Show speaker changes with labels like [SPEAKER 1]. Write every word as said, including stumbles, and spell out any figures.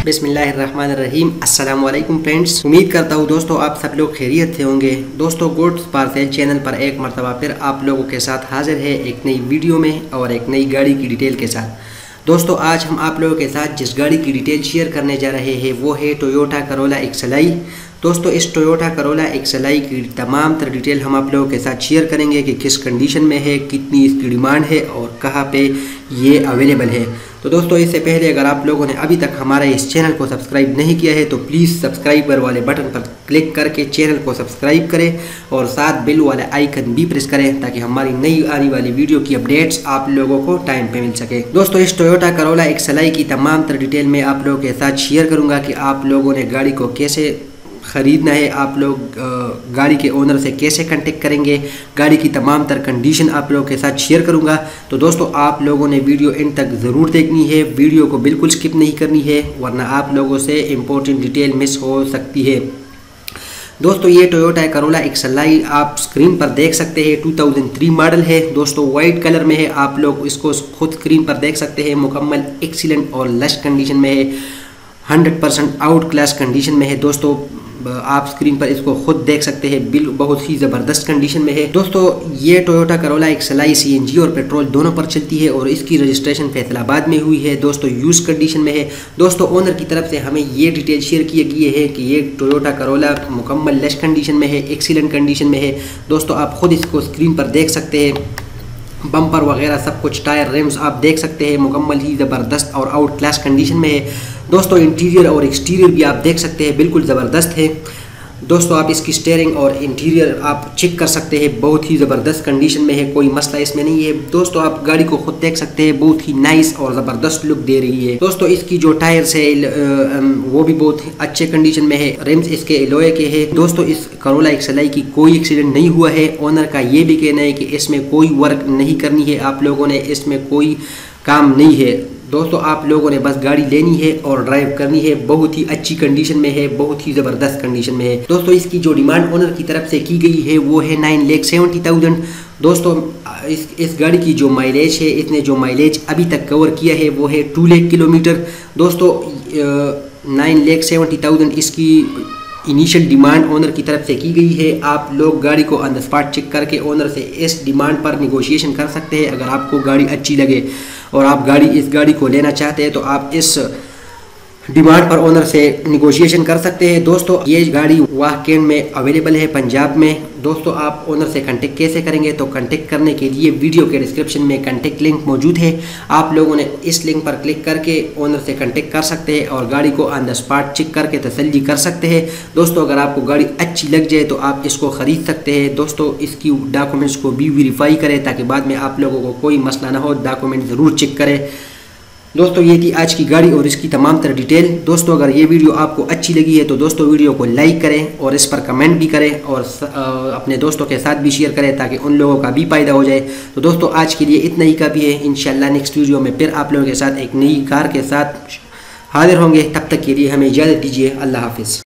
[SPEAKER 1] बिस्मिल्लाहिर्रहमानिर्रहीम। अस्सलाम वालेकुम फ्रेंड्स, उम्मीद करता हूँ दोस्तों आप सब लोग खैरियत से होंगे। दोस्तों गुड्स पार्सल चैनल पर एक मरतबा फिर आप लोगों के साथ हाजिर है एक नई वीडियो में और एक नई गाड़ी की डिटेल के साथ। दोस्तों आज हम आप लोगों के साथ जिस गाड़ी की डिटेल शेयर करने जा रहे हैं वो है टोयोटा करोला एक्सएलआई। दोस्तों इस टोयोटा करोला एक्सएलआई की तमाम तर डिटेल हम आप लोगों के साथ शेयर करेंगे कि किस कंडीशन में है, कितनी इसकी डिमांड है और कहाँ पे ये अवेलेबल है। तो दोस्तों इससे पहले अगर आप लोगों ने अभी तक हमारे इस चैनल को सब्सक्राइब नहीं किया है तो प्लीज़ सब्सक्राइबर वाले बटन पर क्लिक करके चैनल को सब्सक्राइब करें और साथ बिल वाला आइकन भी प्रेस करें ताकि हमारी नई आने वाली वीडियो की अपडेट्स आप लोगों को टाइम पे मिल सके। दोस्तों इस टोयोटा करोला एक्सएलआई की तमाम तर डिटेल में आप लोगों के साथ शेयर करूँगा कि आप लोगों ने गाड़ी को कैसे ख़रीदना है, आप लोग गाड़ी के ओनर से कैसे कांटेक्ट करेंगे, गाड़ी की तमाम तर कंडीशन आप लोगों के साथ शेयर करूंगा। तो दोस्तों आप लोगों ने वीडियो एंड तक ज़रूर देखनी है, वीडियो को बिल्कुल स्किप नहीं करनी है वरना आप लोगों से इम्पोर्टेंट डिटेल मिस हो सकती है। दोस्तों ये टोयोटा करोला एक्सएलआई आप स्क्रीन पर देख सकते हैं, दो हज़ार तीन मॉडल है। दोस्तों वाइट कलर में है, आप लोग इसको खुद स्क्रीन पर देख सकते हैं। मुकम्मल एक्सीलेंट और लश कंडीशन में है, hundred percent out class condition में है। दोस्तों आप स्क्रीन पर इसको खुद देख सकते हैं, बिल बहुत ही ज़बरदस्त कंडीशन में है। दोस्तों ये टोयोटा करोला एक्सएलआई सीएनजी और पेट्रोल दोनों पर चलती है और इसकी रजिस्ट्रेशन फैसलाबाद में हुई है। दोस्तों यूज़ कंडीशन में है। दोस्तों ओनर की तरफ से हमें ये डिटेल शेयर किए गए हैं कि ये टोयोटा करोला मुकम्मल लश कंडीशन में है, एक्सीलेंट कंडीशन में है। दोस्तों आप खुद इसको स्क्रीन पर देख सकते हैं, बम्पर वगैरह सब कुछ, टायर रिम्स आप देख सकते हैं, मुकम्मल ही ज़बरदस्त और आउट क्लास कंडीशन में है। दोस्तों इंटीरियर और एक्सटीरियर भी आप देख सकते हैं, बिल्कुल ज़बरदस्त है। दोस्तों आप इसकी स्टीयरिंग और इंटीरियर आप चेक कर सकते हैं, बहुत ही ज़बरदस्त कंडीशन में है, कोई मसला इसमें नहीं है। दोस्तों आप गाड़ी को खुद देख सकते हैं, बहुत ही नाइस और ज़बरदस्त लुक दे रही है। दोस्तों इसकी जो टायर्स है वो भी बहुत अच्छे कंडीशन में है, रिम्स इसके एलॉय के हैं। दोस्तों इस करोला एक्सएलआई की कोई एक्सीडेंट नहीं हुआ है। ओनर का ये भी कहना है कि इसमें कोई वर्क नहीं करनी है, आप लोगों ने इसमें कोई काम नहीं है। दोस्तों आप लोगों ने बस गाड़ी लेनी है और ड्राइव करनी है, बहुत ही अच्छी कंडीशन में है, बहुत ही ज़बरदस्त कंडीशन में है। दोस्तों इसकी जो डिमांड ओनर की तरफ से की गई है वो है नाइन लेख सेवेंटी थाउजेंड। दोस्तों इस इस गाड़ी की जो माइलेज है, इसने जो माइलेज अभी तक कवर किया है वो है टू लेख किलोमीटर। दोस्तों नाइन लेख सेवेंटी थाउजेंड इसकी इनिशियल डिमांड ओनर की तरफ से की गई है। आप लोग गाड़ी को ऑन द स्पॉट चेक करके ओनर से इस डिमांड पर निगोशिएशन कर सकते हैं। अगर आपको गाड़ी अच्छी लगे और आप गाड़ी इस गाड़ी को लेना चाहते हैं तो आप इस डिमांड पर ओनर से निगोशिएशन कर सकते हैं। दोस्तों ये गाड़ी वाकई में अवेलेबल है पंजाब में। दोस्तों आप ओनर से कांटेक्ट कैसे करेंगे, तो कांटेक्ट करने के लिए वीडियो के डिस्क्रिप्शन में कांटेक्ट लिंक मौजूद है, आप लोगों ने इस लिंक पर क्लिक करके ओनर से कांटेक्ट कर सकते हैं और गाड़ी को ऑन द स्पॉट चेक करके तसल्ली कर सकते हैं। दोस्तों अगर आपको गाड़ी अच्छी लग जाए तो आप इसको ख़रीद सकते हैं। दोस्तों इसकी डॉक्यूमेंट्स को भी वेरीफाई करें ताकि बाद में आप लोगों को कोई मसला ना हो, डॉक्यूमेंट ज़रूर चेक करें। दोस्तों ये थी आज की गाड़ी और इसकी तमाम तरह डिटेल। दोस्तों अगर ये वीडियो आपको अच्छी लगी है तो दोस्तों वीडियो को लाइक करें और इस पर कमेंट भी करें और अपने दोस्तों के साथ भी शेयर करें ताकि उन लोगों का भी फ़ायदा हो जाए। तो दोस्तों आज के लिए इतना ही काफ़ी है। इंशाल्लाह नेक्स्ट वीडियो में फिर आप लोगों के साथ एक नई कार के साथ हाजिर होंगे। तब तक के लिए हमें इजाज़त दीजिए। अल्लाह हाफिज़।